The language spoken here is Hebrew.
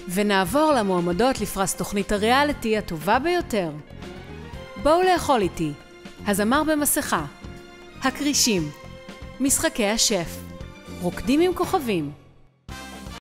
ונעבור למועמדות לפרס תוכנית הריאליטי הטובה ביותר. בואו לאכול איתי, הזמר במסכה, הכרישים, משחקי השף, רוקדים עם כוכבים.